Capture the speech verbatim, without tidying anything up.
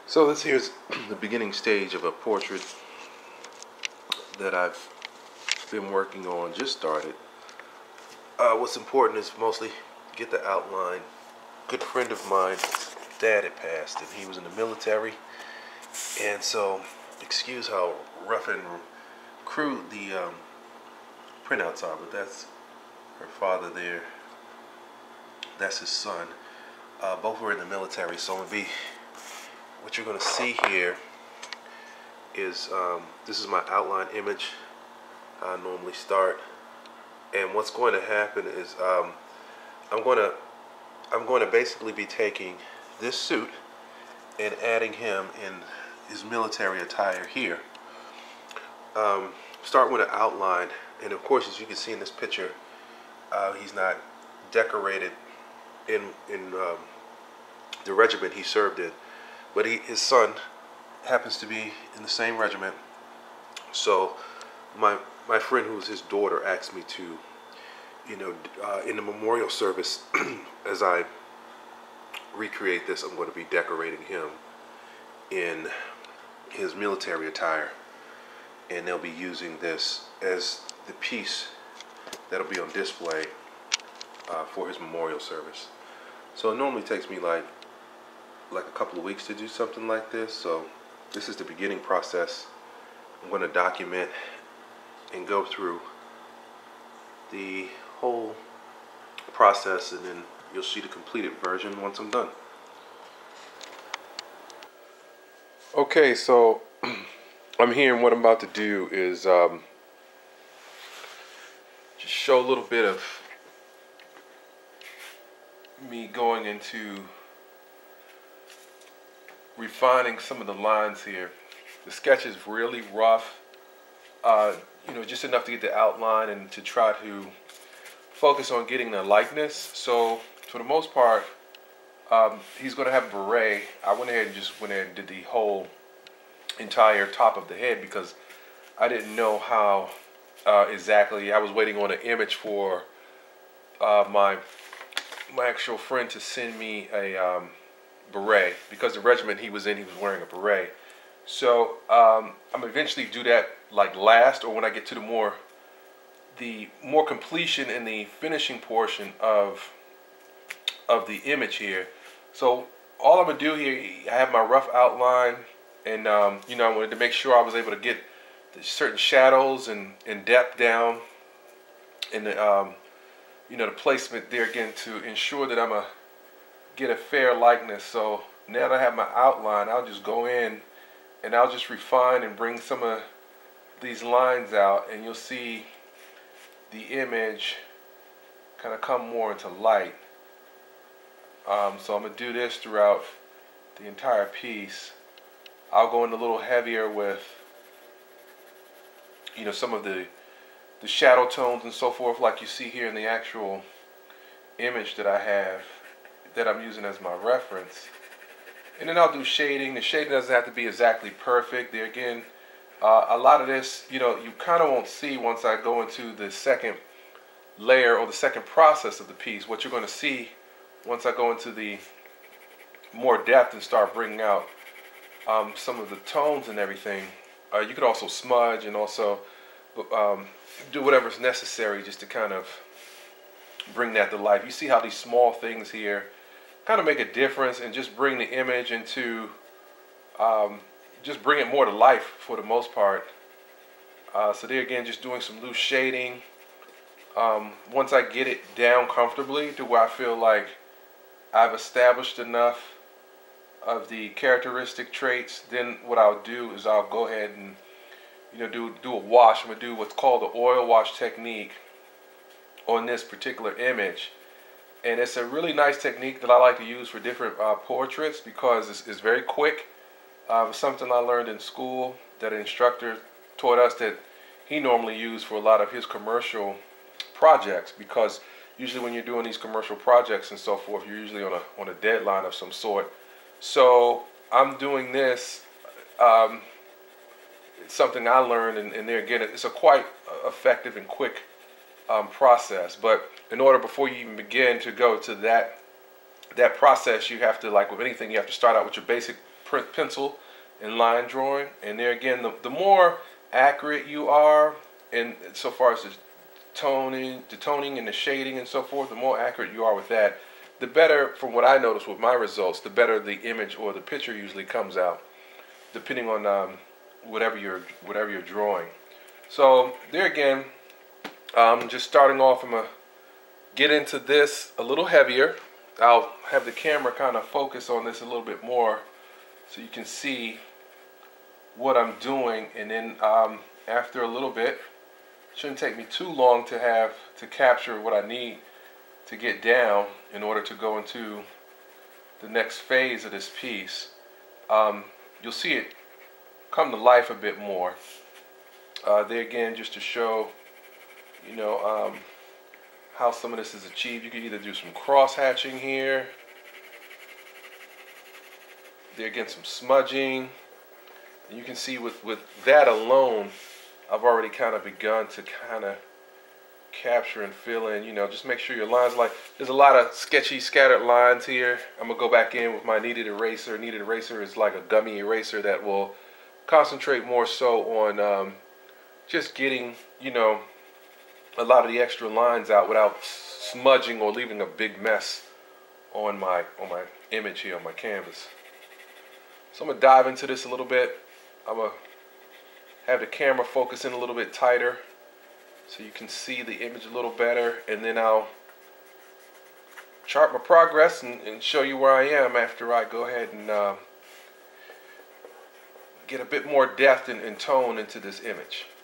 So this here's the beginning stage of a portrait that I've been working on, just started. Uh, what's important is mostly get the outline. Good friend of mine, dad had passed, and he was in the military, and so excuse how rough and crude the um, printouts are, but that's her father there. That's his son. Uh, both were in the military, so I'm gonna be. What you're going to see here is um, this is my outline image. I normally start, and what's going to happen is um, I'm going to I'm going to basically be taking this suit and adding him in his military attire here. Um, start with an outline, and of course, as you can see in this picture, uh, he's not decorated in in um, the regiment he served in. But he, his son happens to be in the same regiment. So my my friend, who's his daughter, asked me to, you know, uh, in the memorial service, as I recreate this, I'm going to be decorating him in his military attire, and they'll be using this as the piece that'll be on display uh, for his memorial service. So it normally takes me like like a couple of weeks to do something like this, so this is the beginning process. I'm going to document and go through the whole process, and then you'll see the completed version once I'm done. Okay, so I'm here, and what I'm about to do is um, just show a little bit of me going into refining some of the lines here. The sketch is really rough, uh, you know, just enough to get the outline and to try to focus on getting the likeness. So for the most part, um, he's going to have a beret. I went ahead and just went ahead and did the whole entire top of the head because I didn't know how uh, exactly. I was waiting on an image for uh, my my actual friend to send me a um, beret, because the regiment he was in, he was wearing a beret. So um, I'm eventually do that like last, or when I get to the more the more completion in the finishing portion of of the image here. So all I'm gonna do here, I have my rough outline, and um, you know, I wanted to make sure I was able to get the certain shadows and, and depth down, and the um, you know, the placement there again to ensure that I'm a get a fair likeness. So now that I have my outline, I'll just go in and I'll just refine and bring some of these lines out, and you'll see the image kind of come more into light. Um, so I'm going to do this throughout the entire piece. I'll go in a little heavier with, you know, some of the the shadow tones and so forth, like you see here in the actual image that I have, that I'm using as my reference. And then I'll do shading. The shading doesn't have to be exactly perfect. There again, uh, a lot of this, you know, you kind of won't see once I go into the second layer or the second process of the piece. What you're going to see once I go into the more depth and start bringing out um, some of the tones and everything. Uh, you could also smudge and also um, do whatever's necessary just to kind of bring that to life. You see how these small things here kind of make a difference and just bring the image into, um, just bring it more to life for the most part. Uh, so there again, just doing some loose shading. Um, once I get it down comfortably to where I feel like I've established enough of the characteristic traits, then what I'll do is I'll go ahead and, you know, do, do a wash. I'm going to do what's called the oil wash technique on this particular image. And it's a really nice technique that I like to use for different uh, portraits because it's, it's very quick. Um, something I learned in school that an instructor taught us that he normally used for a lot of his commercial projects, because usually when you're doing these commercial projects and so forth, you're usually on a, on a deadline of some sort. So I'm doing this, um, it's something I learned, and, and there again, it's a quite effective and quick um, process. But in order, before you even begin to go to that that process, you have to, like with anything, you have to start out with your basic pencil and line drawing. And there again, the, the more accurate you are, and so far as the toning, the toning and the shading and so forth, the more accurate you are with that, the better, from what I noticed with my results, the better the image or the picture usually comes out, depending on um, whatever you're whatever you're drawing. So there again, um, just starting off, I'm gonna get into this a little heavier. I'll have the camera kind of focus on this a little bit more, so you can see what I'm doing, and then um, after a little bit, shouldn't take me too long to have to capture what I need to get down in order to go into the next phase of this piece. Um, you'll see it come to life a bit more. Uh, there again, just to show, you know, um, how some of this is achieved. You can either do some cross hatching here. There again, some smudging. And you can see with, with that alone, I've already kind of begun to kind of capture and fill in, you know, just make sure your lines, like, there's a lot of sketchy scattered lines here. I'm gonna go back in with my kneaded eraser. Kneaded eraser is like a gummy eraser that will concentrate more so on um, just getting, you know, a lot of the extra lines out without smudging or leaving a big mess on my on my image here on my canvas. So I'm gonna dive into this a little bit. I'm gonna have the camera focus in a little bit tighter so you can see the image a little better, and then I'll chart my progress and, and show you where I am after I go ahead and uh, get a bit more depth and, and tone into this image.